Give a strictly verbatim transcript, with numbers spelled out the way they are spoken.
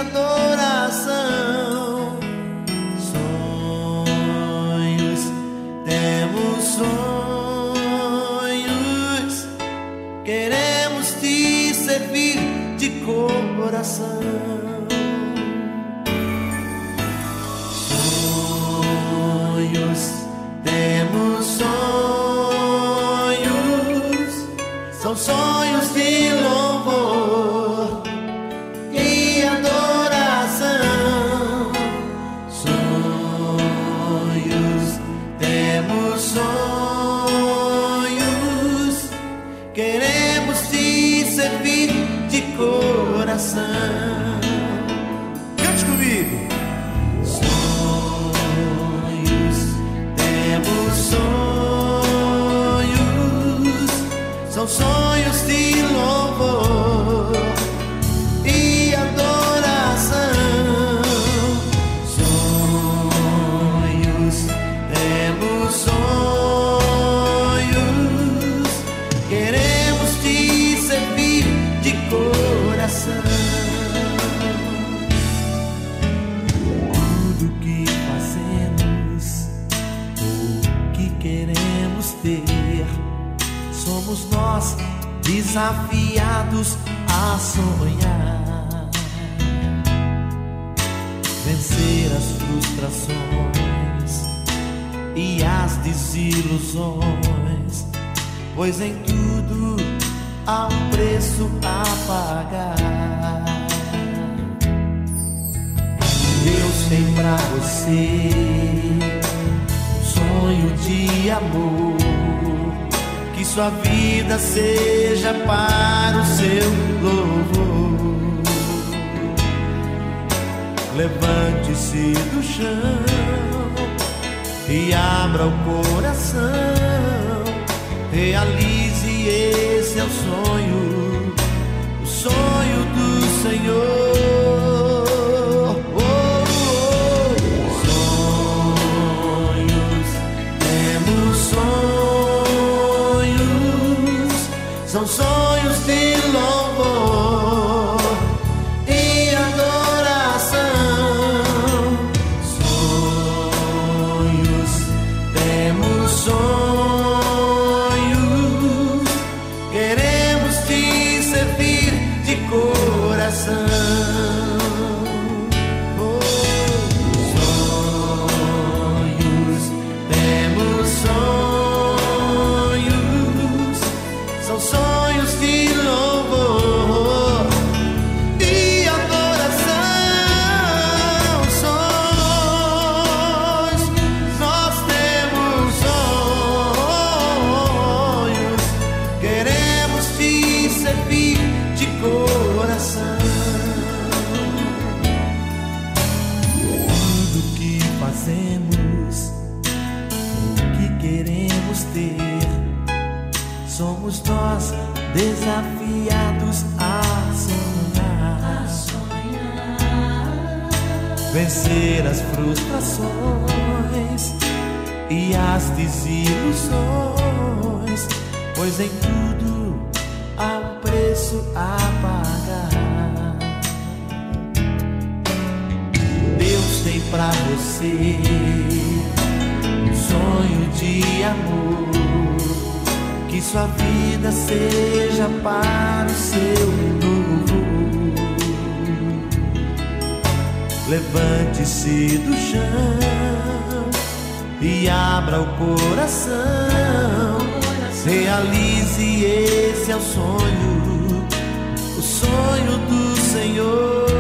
adoração. Sonhos, temos sonhos, queremos te servir de coração. Sonhos, temos sonhos, são sonhos de louvor e adoração. Sonhos, temos sonhos, queremos te servir de coração. Cante comigo. Sonhos, temos sonhos, são sonhos de louvor e adoração. Sonhos, temos sonhos, queremos te servir de coração. Tudo que fazemos, o que queremos ter, somos nós desafiados a sonhar, vencer as frustrações e as desilusões, pois em tudo há um preço a pagar. Deus tem pra você um sonho de amor, que sua vida seja para o seu louvor. Levante-se do chão e abra o coração, realize esse é o sonho, o sonho do Senhor. Oh, oh. Sonhos, temos sonhos, são sonhos de louvor e adoração. Sonhos, temos sonhos, queremos te servir de coração. Oh, sonhos, temos sonhos, são sonhos de louvor e adoração. Sonhos, nós temos sonhos, queremos te servir de coração. Tudo que fazemos, o que queremos ter, somos nós desafiados a sonhar, vencer as frustrações e as desilusões, pois em tudo há um preço a pagar. Deus tem pra você um sonho de amor, que sua vida seja para o seu louvor. Levante-se do chão e abra o coração, realize esse é o sonho, o sonho do Senhor.